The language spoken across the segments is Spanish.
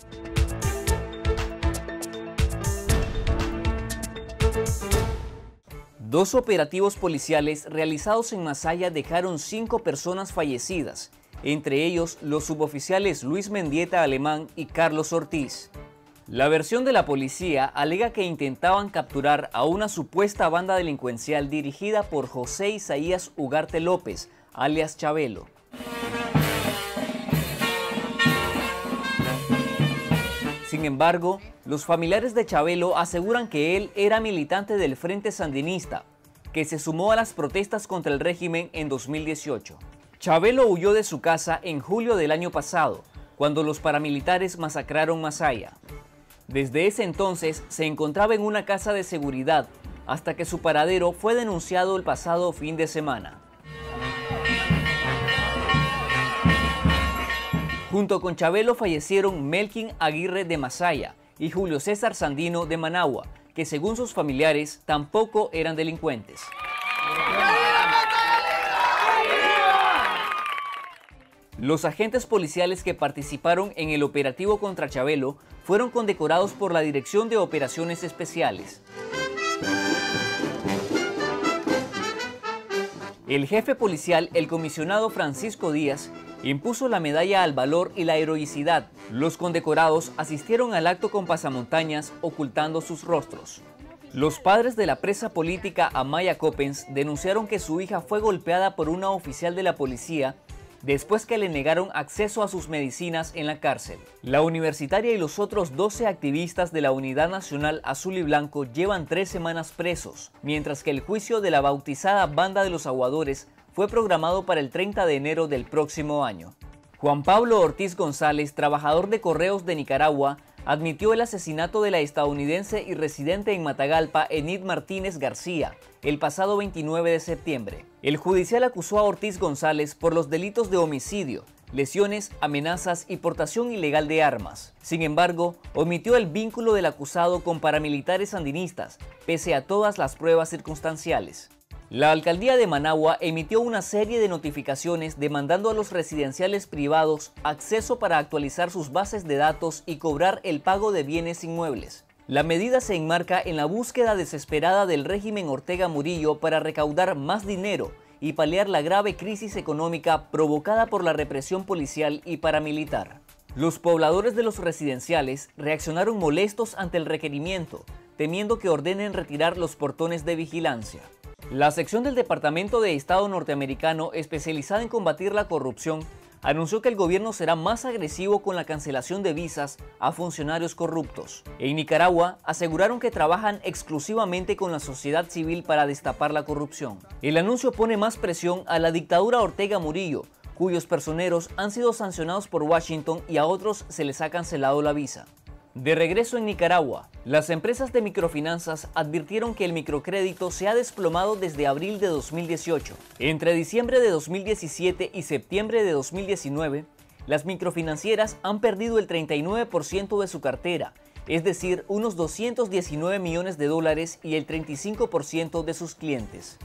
Dos operativos policiales realizados en Masaya dejaron 5 personas fallecidas, entre ellos los suboficiales Luis Mendieta Alemán y Carlos Ortiz. La versión de la policía alega que intentaban capturar a una supuesta banda delincuencial dirigida por José Isaías Ugarte López, alias Chabelo. Sin embargo, los familiares de Chabelo aseguran que él era militante del Frente Sandinista, que se sumó a las protestas contra el régimen en 2018. Chabelo huyó de su casa en julio del año pasado, cuando los paramilitares masacraron Masaya. Desde ese entonces se encontraba en una casa de seguridad, hasta que su paradero fue denunciado el pasado fin de semana. Junto con Chabelo fallecieron Melkin Aguirre de Masaya y Julio César Sandino de Managua, que según sus familiares tampoco eran delincuentes. Los agentes policiales que participaron en el operativo contra Chabelo fueron condecorados por la Dirección de Operaciones Especiales. El jefe policial, el comisionado Francisco Díaz, impuso la medalla al valor y la heroicidad. Los condecorados asistieron al acto con pasamontañas ocultando sus rostros. Los padres de la presa política Amaya Coppens denunciaron que su hija fue golpeada por una oficial de la policía después que le negaron acceso a sus medicinas en la cárcel. La universitaria y los otros 12 activistas de la Unidad Nacional Azul y Blanco llevan 3 semanas presos, mientras que el juicio de la bautizada Banda de los Aguadores fue programado para el 30 de enero del próximo año. Juan Pablo Ortiz González, trabajador de Correos de Nicaragua, admitió el asesinato de la estadounidense y residente en Matagalpa, Enid Martínez García, el pasado 29 de septiembre. El judicial acusó a Ortiz González por los delitos de homicidio, lesiones, amenazas y portación ilegal de armas. Sin embargo, omitió el vínculo del acusado con paramilitares sandinistas, pese a todas las pruebas circunstanciales. La alcaldía de Managua emitió una serie de notificaciones demandando a los residenciales privados acceso para actualizar sus bases de datos y cobrar el pago de bienes inmuebles. La medida se enmarca en la búsqueda desesperada del régimen Ortega Murillo para recaudar más dinero y paliar la grave crisis económica provocada por la represión policial y paramilitar. Los pobladores de los residenciales reaccionaron molestos ante el requerimiento, temiendo que ordenen retirar los portones de vigilancia. La sección del Departamento de Estado norteamericano especializada en combatir la corrupción anunció que el gobierno será más agresivo con la cancelación de visas a funcionarios corruptos. En Nicaragua aseguraron que trabajan exclusivamente con la sociedad civil para destapar la corrupción. El anuncio pone más presión a la dictadura Ortega Murillo, cuyos personeros han sido sancionados por Washington y a otros se les ha cancelado la visa. De regreso en Nicaragua, las empresas de microfinanzas advirtieron que el microcrédito se ha desplomado desde abril de 2018. Entre diciembre de 2017 y septiembre de 2019, las microfinancieras han perdido el 39% de su cartera, es decir, unos 219 millones de dólares y el 35% de sus clientes.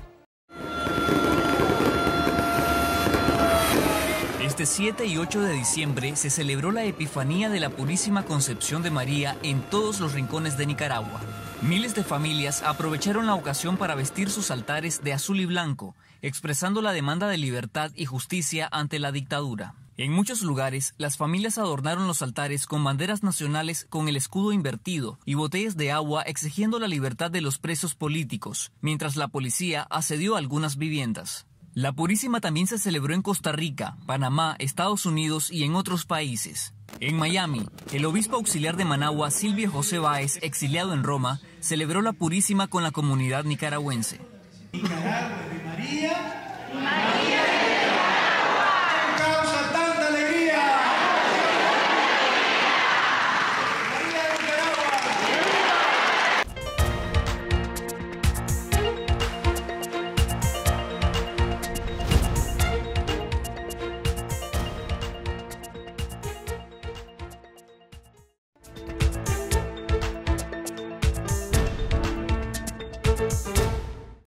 Este 7 y 8 de diciembre se celebró la Epifanía de la Purísima Concepción de María en todos los rincones de Nicaragua. Miles de familias aprovecharon la ocasión para vestir sus altares de azul y blanco, expresando la demanda de libertad y justicia ante la dictadura. En muchos lugares, las familias adornaron los altares con banderas nacionales con el escudo invertido y botellas de agua exigiendo la libertad de los presos políticos, mientras la policía asedió algunas viviendas. La Purísima también se celebró en Costa Rica, Panamá, Estados Unidos y en otros países. En Miami, el obispo auxiliar de Managua, Silvio José Báez, exiliado en Roma, celebró la Purísima con la comunidad nicaragüense. Nicaragua de María.